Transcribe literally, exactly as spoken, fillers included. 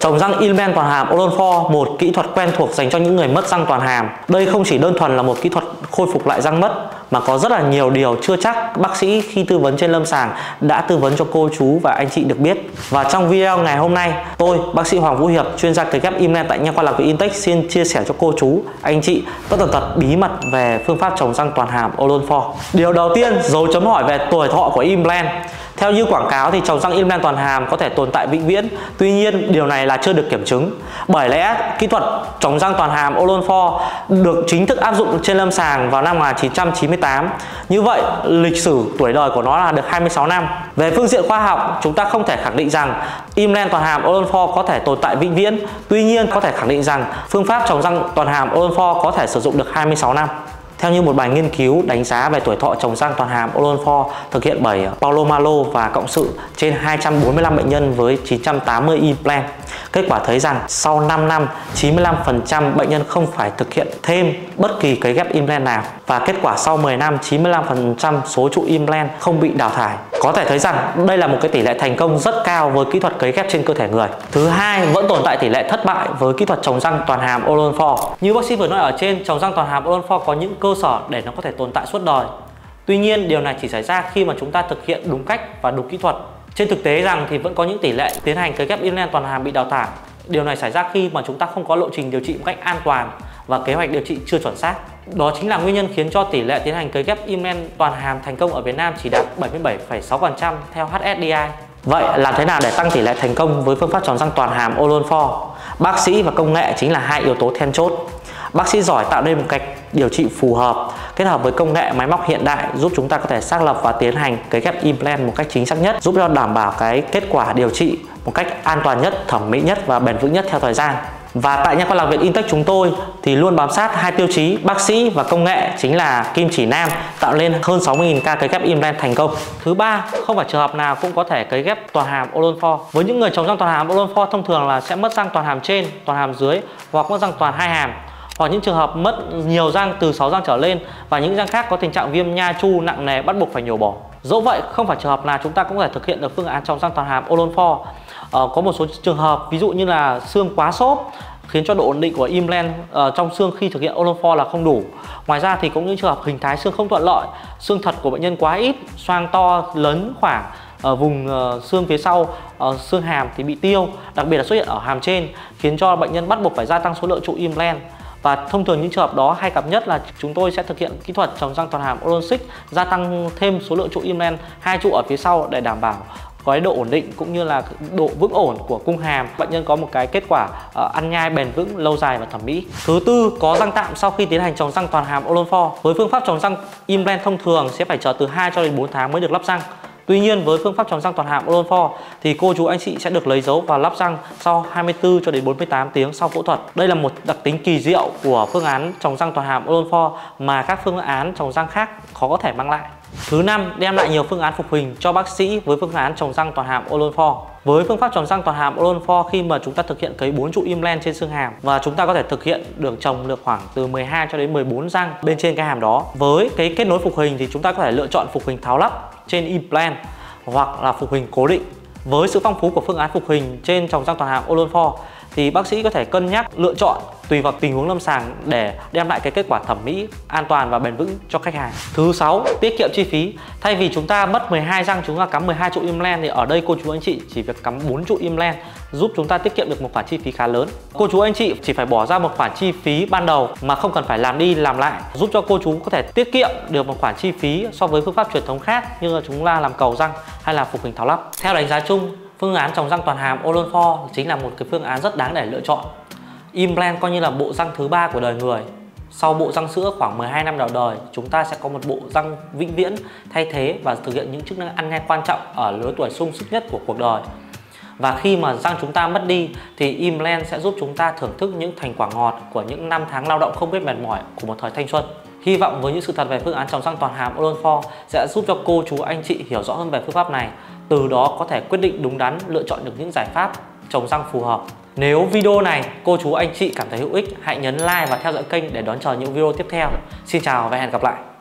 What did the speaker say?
Trồng răng implant toàn hàm Oral-four, một kỹ thuật quen thuộc dành cho những người mất răng toàn hàm. Đây không chỉ đơn thuần là một kỹ thuật khôi phục lại răng mất mà có rất là nhiều điều chưa chắc bác sĩ khi tư vấn trên lâm sàng đã tư vấn cho cô chú và anh chị được biết. Và trong video ngày hôm nay, tôi, bác sĩ Hoàng Vũ Hiệp, chuyên gia cấy ghép implant tại Nha khoa Lạc Việt Intech, xin chia sẻ cho cô chú, anh chị tất tần tật bí mật về phương pháp trồng răng toàn hàm Oral-four. Điều đầu tiên, dấu chấm hỏi về tuổi thọ của implant. Theo như quảng cáo thì trồng răng implant toàn hàm có thể tồn tại vĩnh viễn. Tuy nhiên điều này là chưa được kiểm chứng. Bởi lẽ kỹ thuật trồng răng toàn hàm Oral-four được chính thức áp dụng trên lâm sàng vào năm một nghìn chín trăm chín mươi tám. Như vậy lịch sử tuổi đời của nó là được hai mươi sáu năm. Về phương diện khoa học, chúng ta không thể khẳng định rằng implant toàn hàm Oral-four có thể tồn tại vĩnh viễn. Tuy nhiên có thể khẳng định rằng phương pháp trồng răng toàn hàm Oral-four có thể sử dụng được hai mươi sáu năm. Theo như một bài nghiên cứu đánh giá về tuổi thọ trồng răng toàn hàm Oral-four thực hiện bởi Paulo Malo và cộng sự trên hai trăm bốn mươi lăm bệnh nhân với chín trăm tám mươi implant, kết quả thấy rằng sau năm năm, chín mươi lăm phần trăm bệnh nhân không phải thực hiện thêm bất kỳ cấy ghép implant nào, và kết quả sau mười năm, chín mươi lăm phần trăm số trụ implant không bị đào thải. Có thể thấy rằng đây là một cái tỷ lệ thành công rất cao với kỹ thuật cấy ghép trên cơ thể người. Thứ hai, vẫn tồn tại tỷ lệ thất bại với kỹ thuật trồng răng toàn hàm Oral-four. Như bác sĩ vừa nói ở trên, trồng răng toàn hàm Oral-four có những cơ sở để nó có thể tồn tại suốt đời. Tuy nhiên điều này chỉ xảy ra khi mà chúng ta thực hiện đúng cách và đúng kỹ thuật. Trên thực tế rằng thì vẫn có những tỷ lệ tiến hành cấy ghép implant toàn hàm bị đào thải. Điều này xảy ra khi mà chúng ta không có lộ trình điều trị một cách an toàn và kế hoạch điều trị chưa chuẩn xác. Đó chính là nguyên nhân khiến cho tỷ lệ tiến hành cấy ghép implant toàn hàm thành công ở Việt Nam chỉ đạt bảy mươi bảy phẩy sáu phần trăm theo H S D I. Vậy làm thế nào để tăng tỷ lệ thành công với phương pháp trồng răng toàn hàm Oral-four? Bác sĩ và công nghệ chính là hai yếu tố then chốt. Bác sĩ giỏi tạo nên một cách điều trị phù hợp kết hợp với công nghệ máy móc hiện đại giúp chúng ta có thể xác lập và tiến hành cấy ghép implant một cách chính xác nhất, giúp cho đảm bảo cái kết quả điều trị một cách an toàn nhất, thẩm mỹ nhất và bền vững nhất theo thời gian. Và tại Nha khoa Lạc Việt Intech chúng tôi thì luôn bám sát hai tiêu chí bác sĩ và công nghệ, chính là kim chỉ nam tạo nên hơn sáu mươi nghìn ca cấy ghép implant thành công. Thứ ba, không phải trường hợp nào cũng có thể cấy ghép toàn hàm Oral-four. Với những người trồng răng toàn hàm Oral-four thông thường là sẽ mất răng toàn hàm trên, toàn hàm dưới hoặc mất răng toàn hai hàm, hoặc những trường hợp mất nhiều răng từ sáu răng trở lên và những răng khác có tình trạng viêm nha chu nặng nề bắt buộc phải nhổ bỏ. Dẫu vậy, không phải trường hợp nào chúng ta cũng có thể thực hiện được phương án trồng răng toàn hàm Oral-four. Ờ, có một số trường hợp ví dụ như là xương quá xốp khiến cho độ ổn định của implant uh, trong xương khi thực hiện Oral-four là không đủ. Ngoài ra thì cũng những trường hợp hình thái xương không thuận lợi, xương thật của bệnh nhân quá ít, xoang to lớn khoảng ở vùng uh, xương phía sau uh, xương hàm thì bị tiêu, đặc biệt là xuất hiện ở hàm trên, khiến cho bệnh nhân bắt buộc phải gia tăng số lượng trụ implant. Và thông thường những trường hợp đó hay gặp nhất là chúng tôi sẽ thực hiện kỹ thuật trồng răng toàn hàm Oral-six, gia tăng thêm số lượng trụ implant hai trụ ở phía sau để đảm bảo có độ ổn định cũng như là độ vững ổn của cung hàm. Bệnh nhân có một cái kết quả uh, ăn nhai bền vững, lâu dài và thẩm mỹ. Thứ tư, có răng tạm sau khi tiến hành trồng răng toàn hàm Oral-four. Với phương pháp trồng răng implant thông thường sẽ phải chờ từ hai cho đến bốn tháng mới được lắp răng. Tuy nhiên với phương pháp trồng răng toàn hàm Oral-four thì cô chú anh chị sẽ được lấy dấu và lắp răng sau hai mươi tư cho đến bốn mươi tám tiếng sau phẫu thuật. Đây là một đặc tính kỳ diệu của phương án trồng răng toàn hàm Oral-four mà các phương án trồng răng khác khó có thể mang lại. Thứ năm, đem lại nhiều phương án phục hình cho bác sĩ với phương án trồng răng toàn hàm Oral-four. Với phương pháp trồng răng toàn hàm Oral-four, khi mà chúng ta thực hiện cấy bốn trụ implant trên xương hàm và chúng ta có thể thực hiện được trồng được khoảng từ mười hai cho đến mười bốn răng bên trên cái hàm đó. Với cái kết nối phục hình thì chúng ta có thể lựa chọn phục hình tháo lắp trên implant hoặc là phục hình cố định. Với sự phong phú của phương án phục hình trên trồng răng toàn hàm Oral-four thì bác sĩ có thể cân nhắc lựa chọn tùy vào tình huống lâm sàng để đem lại cái kết quả thẩm mỹ, an toàn và bền vững cho khách hàng. Thứ sáu, tiết kiệm chi phí. Thay vì chúng ta mất mười hai răng, chúng ta cắm mười hai trụ implant thì ở đây cô chú anh chị chỉ việc cắm bốn trụ implant giúp chúng ta tiết kiệm được một khoản chi phí khá lớn. Cô chú anh chị chỉ phải bỏ ra một khoản chi phí ban đầu mà không cần phải làm đi làm lại, giúp cho cô chú có thể tiết kiệm được một khoản chi phí so với phương pháp truyền thống khác như là chúng ta làm cầu răng hay là phục hình tháo lắp. Theo đánh giá chung, phương án trồng răng toàn hàm Oral-four chính là một cái phương án rất đáng để lựa chọn. Implant coi như là bộ răng thứ ba của đời người. Sau bộ răng sữa khoảng mười hai năm đầu đời, chúng ta sẽ có một bộ răng vĩnh viễn thay thế và thực hiện những chức năng ăn nhai quan trọng ở lứa tuổi sung sức nhất của cuộc đời. Và khi mà răng chúng ta mất đi thì implant sẽ giúp chúng ta thưởng thức những thành quả ngọt của những năm tháng lao động không biết mệt mỏi của một thời thanh xuân. Hy vọng với những sự thật về phương án trồng răng toàn hàm Oral-four sẽ giúp cho cô chú anh chị hiểu rõ hơn về phương pháp này, từ đó có thể quyết định đúng đắn, lựa chọn được những giải pháp trồng răng phù hợp. Nếu video này cô chú anh chị cảm thấy hữu ích, hãy nhấn like và theo dõi kênh để đón chờ những video tiếp theo. Xin chào và hẹn gặp lại.